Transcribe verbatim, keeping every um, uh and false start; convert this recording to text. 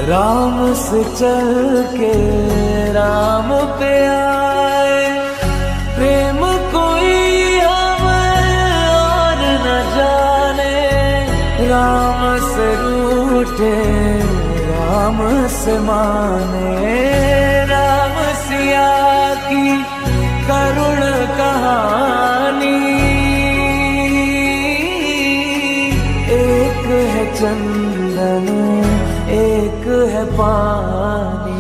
राम से चल के राम पे आए, प्रेम कोई हमें और न जाने। राम से रूठे राम से माने, राम सिया की करुण कहानी। एक है चंदन एक है पानी।